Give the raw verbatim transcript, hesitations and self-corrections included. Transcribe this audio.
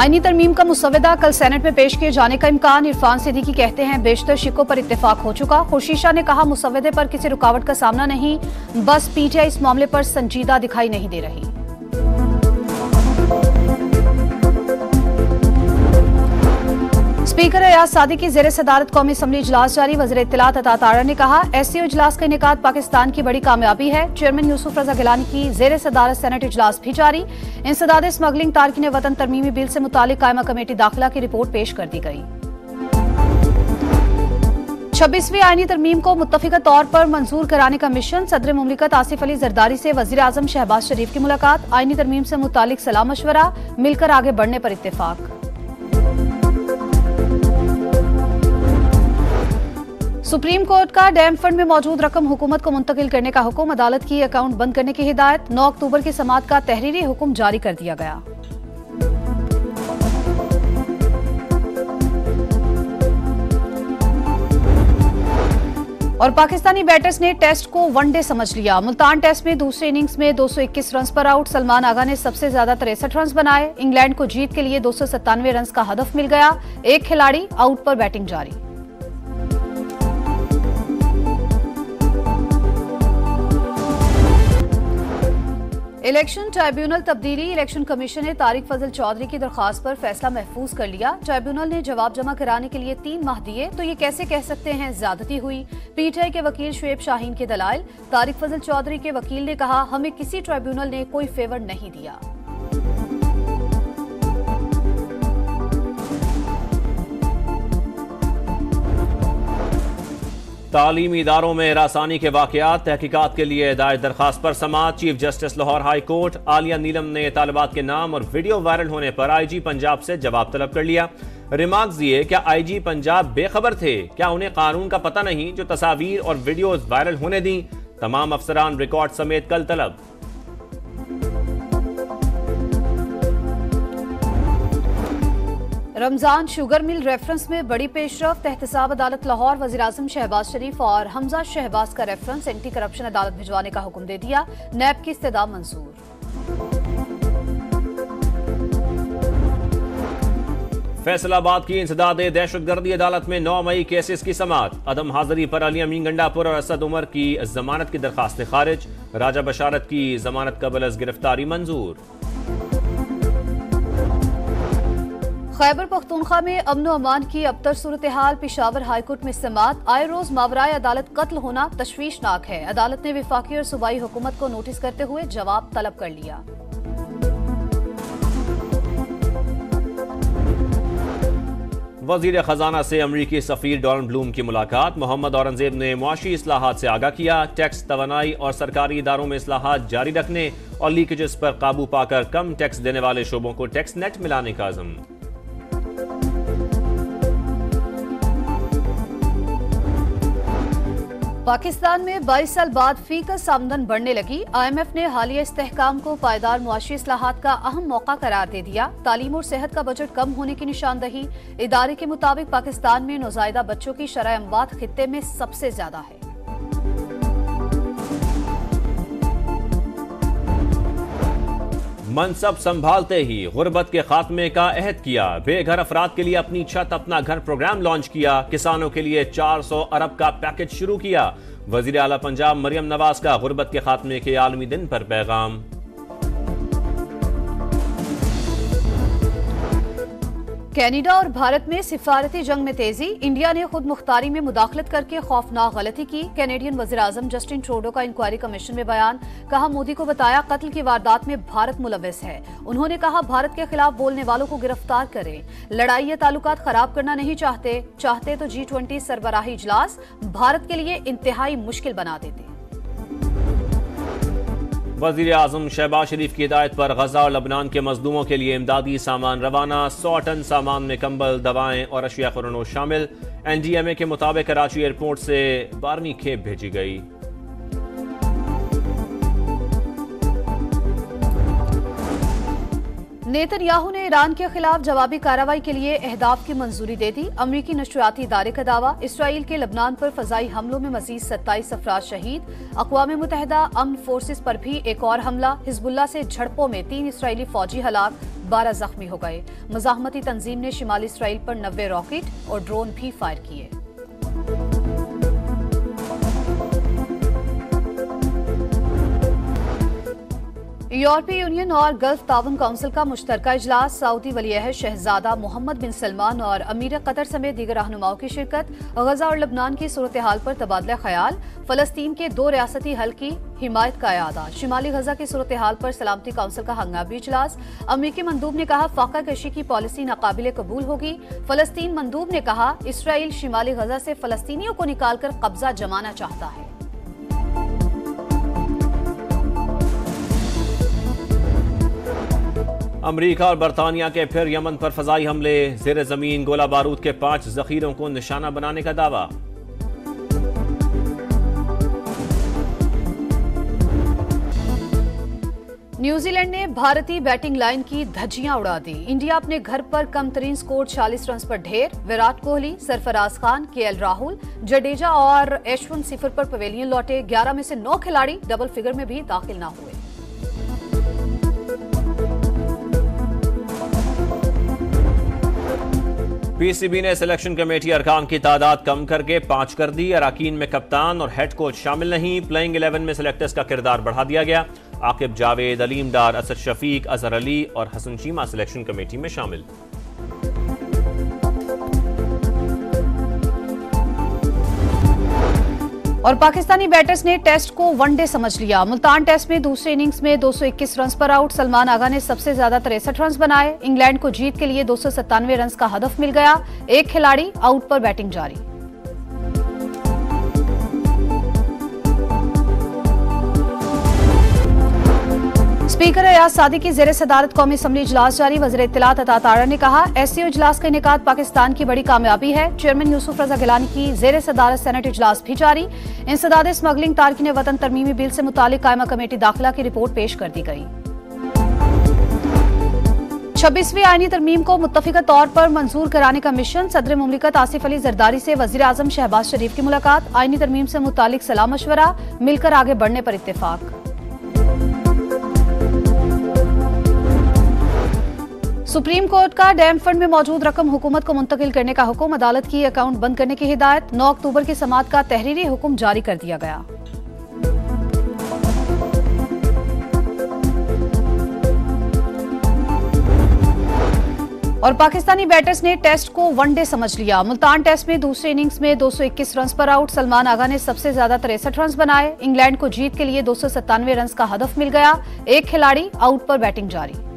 आईनी तरमीम का मुसवदा कल सेनेट में पेश किए जाने का इम्कान। इरफान सिद्दीकी कहते हैं बेशतर शिकों पर इत्तेफाक हो चुका। खुर्शीद शाह ने कहा मुसवदे पर किसी रुकावट का सामना नहीं, बस पीटीआई इस मामले पर संजीदा दिखाई नहीं दे रही। स्पीकर अयाज सादी की ज़ेरे सदारत कौमी असम्बली इजलास जारी। वज़ीर इत्तलात अता तारा ने कहा एससीओ इजलास का इनेकाद पाकिस्तान की बड़ी कामयाबी है। चेयरमैन यूसुफ रजा गिलानी की ज़ेरे सदारत सेनेट इजलास भी जारी। इंसदाद स्मगलिंग तारकिन वतन तरमीमी बिल से मुतालिक कायमा कमेटी दाखिला की रिपोर्ट पेश कर दी गई। छब्बीसवीं आईनी तरमीम को मुत्तफिका तौर पर मंजूर कराने का मिशन। सदर मुमलिकत आसिफ अली जरदारी से वज़ीर आज़म शहबाज शरीफ की मुलाकात। आईनी तरमीम से मुतालिक सलाह मशवरा, मिलकर आगे बढ़ने पर इत्तेफाक। सुप्रीम कोर्ट का डैम फंड में मौजूद रकम हुकूमत को मुंतकिल करने का हुक्म। अदालत की अकाउंट बंद करने की हिदायत। नौ अक्टूबर की समाअत का तहरीरी हुक्म जारी कर दिया गया। और पाकिस्तानी बैटर्स ने टेस्ट को वनडे समझ लिया। मुल्तान टेस्ट में दूसरी इनिंग्स में दो सौ इक्कीस रन पर आउट। सलमान आगा ने सबसे ज्यादा तिरसठ रन बनाए। इंग्लैंड को जीत के लिए दो सौ सत्तानवे रन का हदफ मिल गया। एक खिलाड़ी आउट पर बैटिंग जारी। इलेक्शन ट्राइब्यूनल तब्दीली। इलेक्शन कमीशन ने तारिक फजल चौधरी की दरखास्त पर फैसला महफूज कर लिया। ट्राइब्यूनल ने जवाब जमा कराने के लिए तीन माह दिए तो ये कैसे कह सकते हैं ज्यादती हुई। पीटीआई के वकील शुएब शाहीन के दलाइल। तारिक फजल चौधरी के वकील ने कहा हमें किसी ट्राइब्यूनल ने कोई फेवर नहीं दिया। तालीमी इदारों में हरासानी के वाकयात तहकीकात के लिए दायर दरखास्त पर समाअत। Chief justice Lahore high court Aalia Neelum ने तालिबात के नाम और वीडियो वायरल होने पर आईजी पंजाब से जवाब तलब कर लिया। रिमार्क्स दिए क्या आईजी पंजाब बेखबर थे? क्या उन्हें कानून का पता नहीं जो तस्वीर और वीडियोज वायरल होने दी? तमाम अफसरान रिकॉर्ड समेत कल तलब। रमजान शुगर मिल रेफरेंस में बड़ी पेशरफ। एहतसाब अदालत लाहौर वज़ीर आज़म शहबाज शरीफ और हमजा शहबाज का रेफरेंस एंटी करप्शन अदालत भिजवाने का हुक्म दे दिया। नैब की इस्तदा मंजूर। फैसलाबाद की इंसदाद दहशतगर्दी अदालत में नौ मई केसेस की समाअत। अदम हाजिरी पर अली अमीन गंडापुर और असद उमर की जमानत की दरखास्त खारिज। राजा बशारत की जमानत कबल अज गिरफ्तारी मंजूर। खैबर पख्तूनख्वा में अमन अमान की अबतर सूरत हाल। पिशावर हाईकोर्ट में समाअत। आए रोज मावराए अदालत कत्ल होना तशवीशनाक है। अदालत ने विफाकी और सूबाई हुकूमत को नोटिस करते हुए जवाब तलब कर लिया। वजीर खजाना से अमरीकी सफीर डोनाल्ड ब्लूम की मुलाकात। मोहम्मद औरंगजेब ने मुआशी इस्लाहात से आगाह किया। टैक्स, तवानाई और सरकारी इदारों में इस्लाहात जारी रखने और लीकेजेस पर काबू पाकर कम टैक्स देने वाले शोबों को टैक्स नेट मिलाने का अज़म। पाकिस्तान में बाईस साल बाद फीकस आमदन बढ़ने लगी। आईएमएफ ने हालिया इस्तेहकाम को पायदार मुआशी इस्लाहात का अहम मौका करार दे दिया। तालीम और सेहत का बजट कम होने की निशानदही। इदारे के मुताबिक पाकिस्तान में नौज़ायदा बच्चों की शरह अमवात खित्ते में सबसे ज्यादा है। मनसब संभालते ही गुर्बत के खात्मे का अहद किया। बेघर अफराद के लिए अपनी छत अपना घर प्रोग्राम लॉन्च किया। किसानों के लिए चार सौ अरब का पैकेज शुरू किया। वजीर आला पंजाब मरियम नवाज का गुर्बत के खात्मे के आलमी दिन पर पैगाम। कनाडा और भारत में सिफारती जंग में तेजी। इंडिया ने खुद मुख्तारी में मुदाखलत करके खौफनाक गलती की। कैनेडियन वज़ीर आज़म जस्टिन ट्रूडो का इंक्वायरी कमीशन में बयान। कहा मोदी को बताया कत्ल की वारदात में भारत मुलव्वस है। उन्होंने कहा भारत के खिलाफ बोलने वालों को गिरफ्तार करें। लड़ाई या ताल्लुकात खराब करना नहीं चाहते चाहते तो जी ट्वेंटी सरबराही इजलास भारत के लिए इंतहाई मुश्किल बना देते। वज़ीर आज़म शहबाज शरीफ की हिदायत पर गजा और लबनान के मजलूमों के लिए इमदादी सामान रवाना। सौ टन सामान में कंबल, दवाएं और अशिया खुरानो शामिल। एनडीएमए के मुताबिक कराची एयरपोर्ट से बारहवीं खेप भेजी गई। नेतन्याहू ने ईरान के खिलाफ जवाबी कार्रवाई के लिए अहदाफ की मंजूरी दे दी। अमरीकी नशरियाती इदारे का दावा। इसराइल के लबनान पर फजाई हमलों में मजीद सत्ताईस अफराद शहीद। अक़वाम मुत्तहिदा अमन फोर्सेस पर भी एक और हमला। हिजबुल्लाह से झड़पों में तीन इसराइली फौजी हलाक। बारह जख्मी हो गए। मुजाहमती तंजीम ने शिमाली इसराइल पर नब्बे रॉकेट और ड्रोन भी फायर किए। यूरोपीय यूनियन और गल्फ ताउन काउंसिल का मुश्तरका इजलास, सऊदी वलीअहद शहजादा मोहम्मद बिन सलमान और अमीर कतर समेत दीगर रहनुमाओं की शिरकत। गजा और लबनान की सूरत हाल पर तबादला ख्याल, फलस्तीन के दो रियासती हल की हिमायत का इरादा। शिमाली गजा की सूरत हाल पर सलामती काउंसिल का हंगामी इजलास, अमरीकी मंदूब ने कहा फाका कशी की पॉलिसी नाकाबिले कबूल होगी। फलस्तीन मंदूब ने कहा इसराइल शिमाली गजा से फलस्तीनियों को निकालकर कब्जा जमाना चाहता है। अमरीका और बरतानिया के फिर यमन पर फजाई हमले, जेर जमीन गोला बारूद के पांच जखीरों को निशाना बनाने का दावा। न्यूजीलैंड ने भारतीय बैटिंग लाइन की धज्जियां उड़ा दी। इंडिया अपने घर पर कम तरीन स्कोर चालीस रन पर ढेर। विराट कोहली, सरफराज खान, केएल राहुल, जडेजा और यशवंत सिफर पर पवेलियन लौटे। ग्यारह में से नौ खिलाड़ी डबल फिगर में भी दाखिल न हुए। पीसीबी ने सिलेक्शन कमेटी अरकान की तादाद कम करके पांच कर दी। अरकान में कप्तान और हेड कोच शामिल नहीं। प्लेइंग इलेवन में सिलेक्टर्स का किरदार बढ़ा दिया गया। आकिब जावेद, अलीम डार, असद शफीक, अजहर अली और हसन चीमा सिलेक्शन कमेटी में शामिल। और पाकिस्तानी बैटर्स ने टेस्ट को वनडे समझ लिया। मुल्तान टेस्ट में दूसरे इनिंग्स में दो सौ इक्कीस रन पर आउट। सलमान आगा ने सबसे ज्यादा तिरसठ रन बनाए। इंग्लैंड को जीत के लिए दो सौ सत्तानवे रन का हदफ मिल गया। एक खिलाड़ी आउट पर बैटिंग जारी। स्पीकर एयाज सादी की जेर सदारत कौमी असम्बली इजलास जारी। वज़ीर इत्तलात अता तारा ने कहा एससीओ इजलास का इनेकाद पाकिस्तान की बड़ी कामयाबी है। चेयरमैन यूसुफ रजा गिलानी की जेर सदारत सेनेट इजलास भी जारी। इंसदाद स्मगलिंग तारकिन वतन तरमीमी बिल से मुतालिक कायमा कमेटी दाखिला की रिपोर्ट पेश कर दी गई। छब्बीसवीं आईनी तरमीम को मुत्तफिका तौर पर मंजूर कराने का मिशन। सदर मुमलिकत आसिफ अली जरदारी से वजीर आजम शहबाज शरीफ की मुलाकात। आईनी तरमीम से मुतालिक सलाह मशवरा, मिलकर आगे बढ़ने पर इत्तेफाक। सुप्रीम कोर्ट का डैम फंड में मौजूद रकम हुकूमत को मुंतकिल करने का हुक्म। अदालत की अकाउंट बंद करने की हिदायत। नौ अक्टूबर की समाअत का तहरीरी हुक्म जारी कर दिया गया। और पाकिस्तानी बैटर्स ने टेस्ट को वनडे समझ लिया। मुल्तान टेस्ट में दूसरे इनिंग्स में दो सौ इक्कीस रन पर आउट। सलमान आगा ने सबसे ज्यादा तिरसठ रन बनाए। इंग्लैंड को जीत के लिए दो सौ सत्तानवे रन का हदफ मिल गया। एक खिलाड़ी आउट पर बैटिंग जारी।